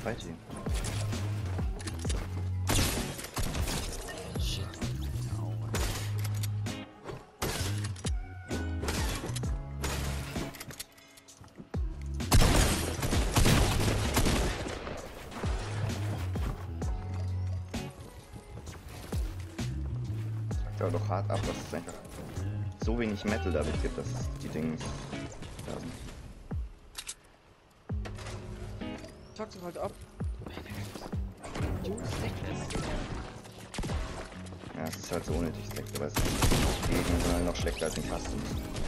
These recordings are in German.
Fighting. Shit. No. Ja, doch hart ab, dass es einfach so wenig Metal dadurch gibt, dass die Dings da sind. Fuck doch halt ab. Ja, es ist halt so unnötig Select, aber es ist die Gegner sind halt noch schlechter als in Customs.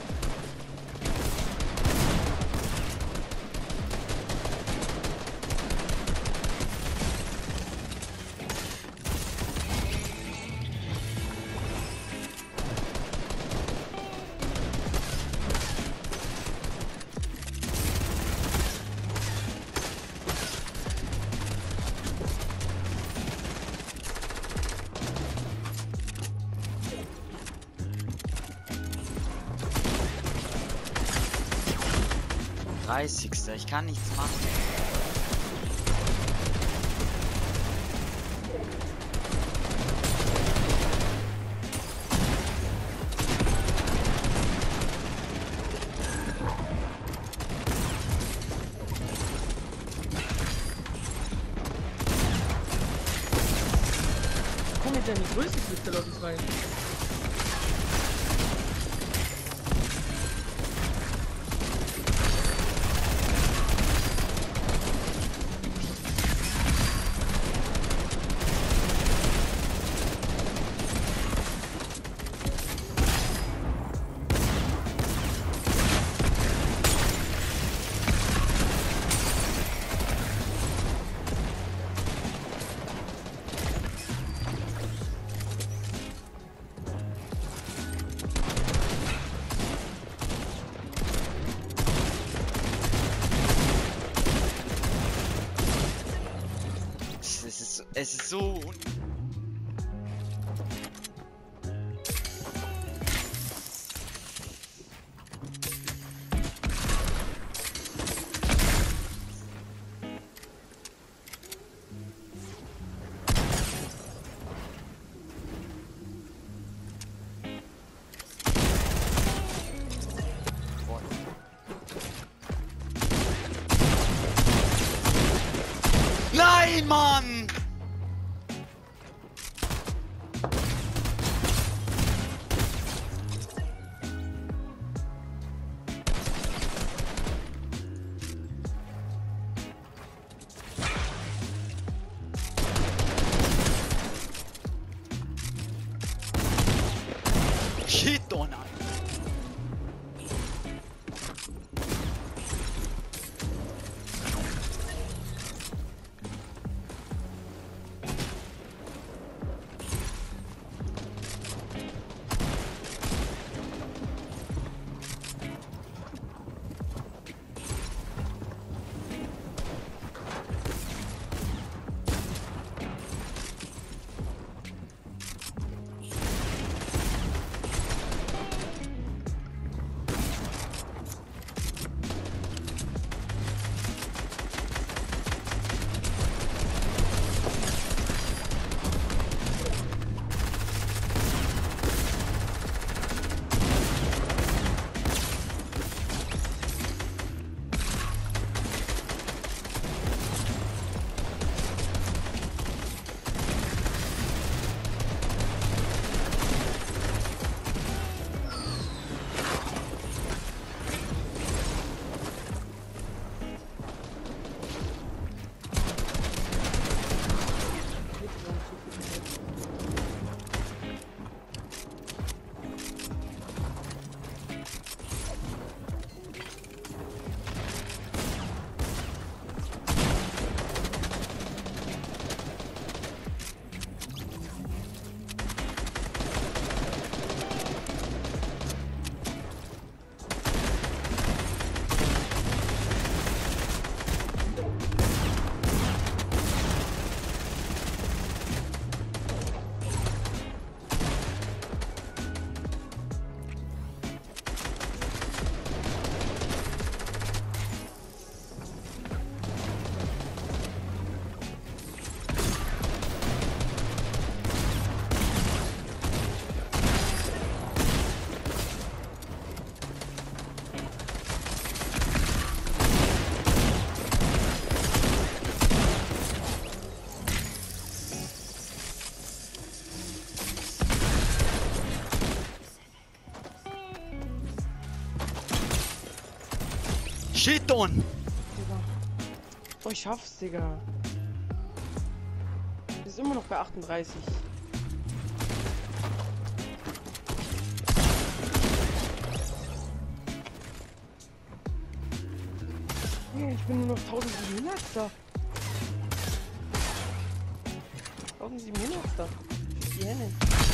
Ich kann nichts machen. Komm jetzt in die größte Liste, lass uns rein. Es ist so. Nein, Mann! Shit, oh nein! Shit on! Digga. Oh, ich schaff's, Digga. Wir sind immer noch bei 38. Ich bin nur noch 1700. 1700. Die Henne.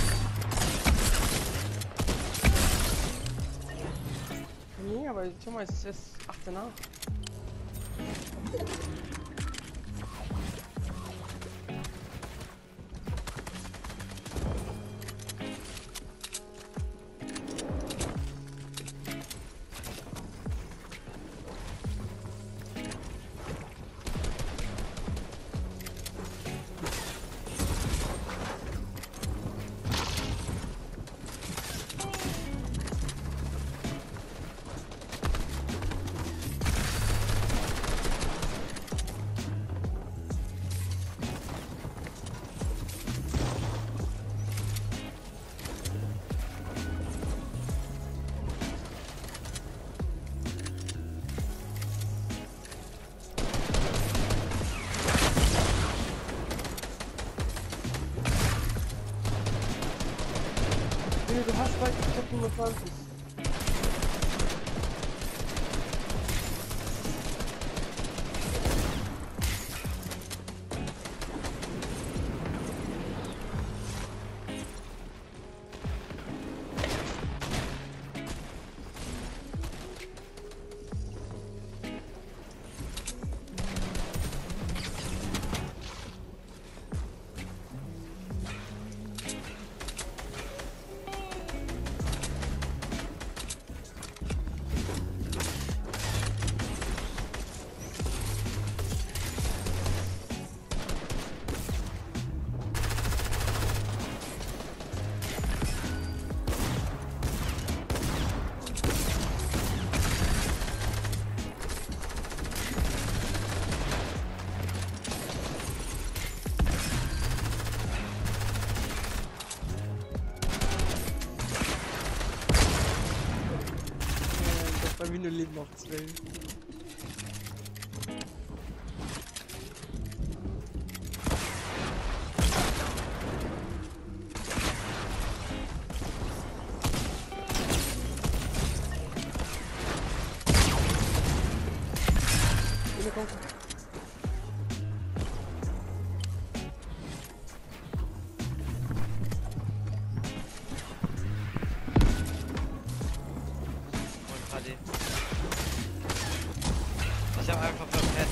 Nee, aber schau mal, es ist erst 8 nach. Du hast bald die Top 25. Bei mir nur Leben auf 12. Komm. Ich hab einfach verpennt.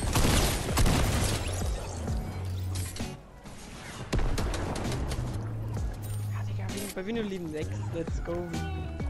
Ja, Digga, bei mir nur Leben 6. Let's go.